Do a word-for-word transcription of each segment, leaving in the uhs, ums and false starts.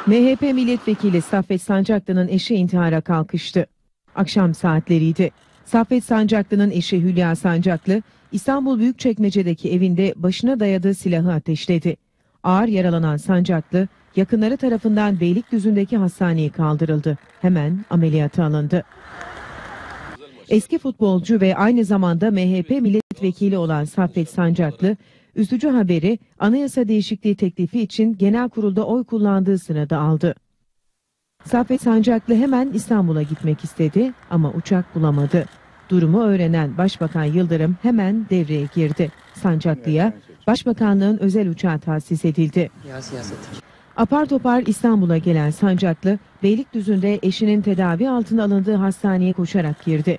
M H P milletvekili Saffet Sancaklı'nın eşi intihara kalkıştı. Akşam saatleriydi. Saffet Sancaklı'nın eşi Hülya Sancaklı, İstanbul Büyükçekmece'deki evinde başına dayadığı silahı ateşledi. Ağır yaralanan Sancaklı, yakınları tarafından Beylikdüzü'ndeki hastaneye kaldırıldı. Hemen ameliyata alındı. Eski futbolcu ve aynı zamanda M H P milletvekili olan Saffet Sancaklı, üzücü haberi anayasa değişikliği teklifi için genel kurulda oy kullandığı sırada aldı. Saffet Sancaklı hemen İstanbul'a gitmek istedi ama uçak bulamadı. Durumu öğrenen Başbakan Yıldırım hemen devreye girdi. Sancaklı'ya Başbakanlığın özel uçağı tahsis edildi. Apar topar İstanbul'a gelen Sancaklı, Beylikdüzü'nde eşinin tedavi altına alındığı hastaneye koşarak girdi.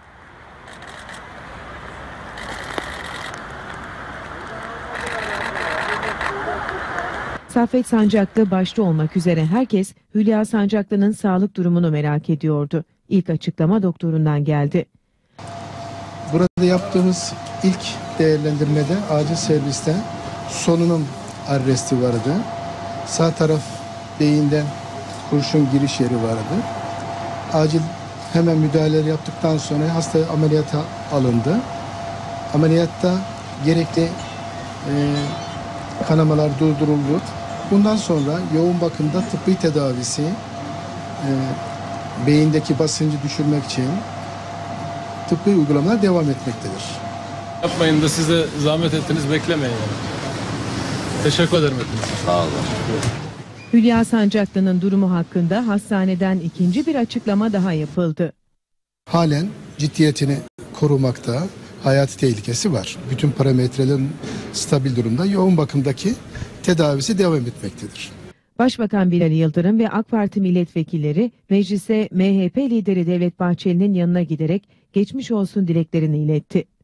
Saffet Sancaklı başta olmak üzere herkes Hülya Sancaklı'nın sağlık durumunu merak ediyordu. İlk açıklama doktorundan geldi. Burada yaptığımız ilk değerlendirmede acil serviste solunum arresti vardı. Sağ taraf beyinden kurşun giriş yeri vardı. Acil hemen müdahaleler yaptıktan sonra hasta ameliyata alındı. Ameliyatta gerekli e, kanamalar durduruldu. Bundan sonra yoğun bakımda tıbbi tedavisi, e, beyindeki basıncı düşürmek için tıbbi uygulamalar devam etmektedir. Yapmayın da size zahmet ettiniz, beklemeyin yani. Teşekkür ederim hepinize. Sağ olun. Hülya Sancaklı'nın durumu hakkında hastaneden ikinci bir açıklama daha yapıldı. Halen ciddiyetini korumakta, hayati tehlikesi var. Bütün parametrelerin stabil durumda, yoğun bakımdaki tedavisi devam etmektedir. Başbakan Binali Yıldırım ve AK Parti milletvekilleri meclise M H P lideri Devlet Bahçeli'nin yanına giderek geçmiş olsun dileklerini iletti.